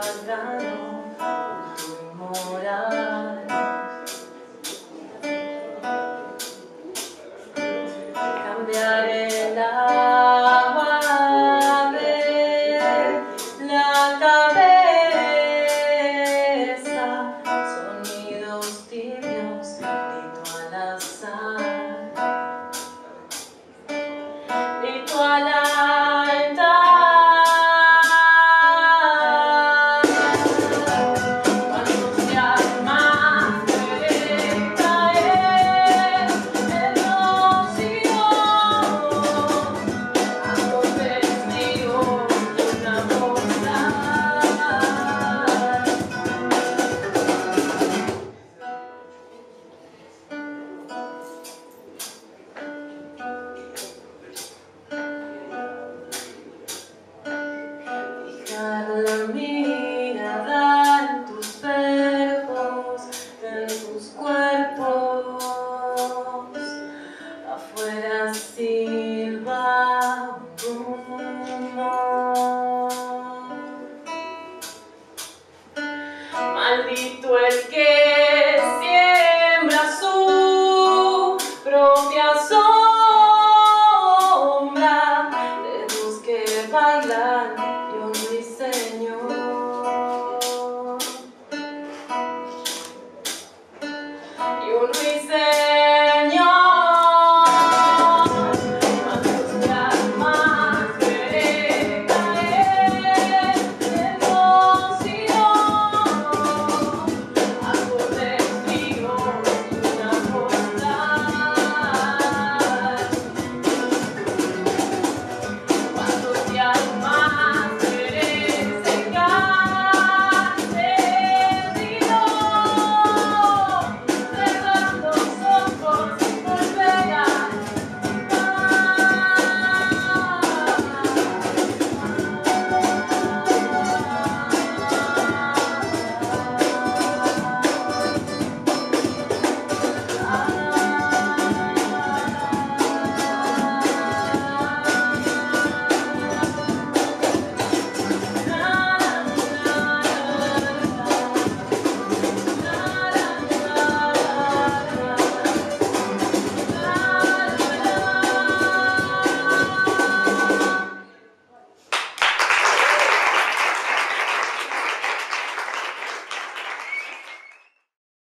grano, culto inmoral. Cambiar el agua de la cabeza, sonidos tibios, grito al azar, grito al altar. Cuando se arma puede caer el rocío, hago testigo de una postal. Fijar la mirada en tus verbos, en tus cuerpos. Afuera silba un rumor. Maldito el que